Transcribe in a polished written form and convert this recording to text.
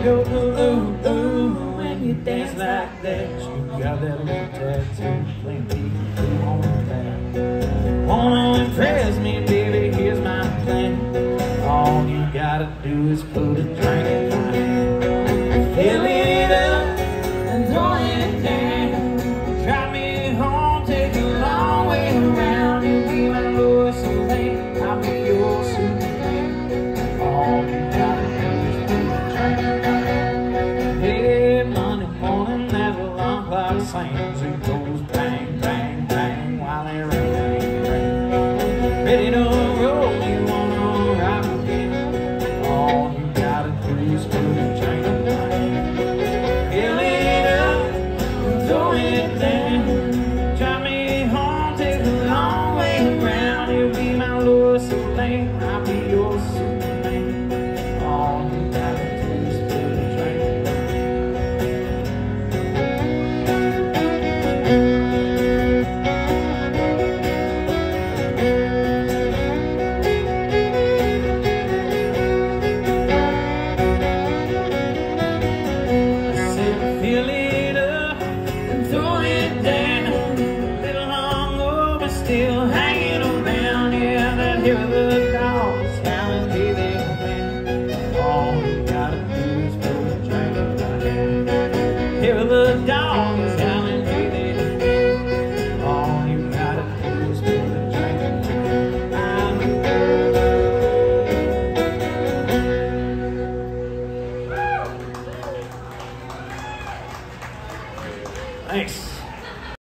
go ooh, ooh, ooh when you dance like that. You got that little tattoo, playing people on that. Wanna impress me, baby, here's my plan. All you gotta do is put a drink in my hand. Fill it up and throw it down. Drive me home, take a long way around. You'll be my Lois Lane, I'll be your Superman. All you gotta do is put a drink in my hand. Hey, Monday morning, that alarm clock sings. It goes bang, bang, bang while it rains, rain. Ready to roll, you wanna rock again. All you gotta do is put a drink in my hand. Fill it up and throw it down. Drive me home, take a long way around. You'll be my Lois Lane, I'll be your Superman. All you gotta do is put a drink in my hand. Fill it up and throw it down. A little long over, still hanging around. Yeah, that hill of the dog is howling, hey there, man. All you gotta do is put a drink in my hand. Hill of the dog is howling, hey there, man. All you gotta do is put a drink in my hand. Thanks.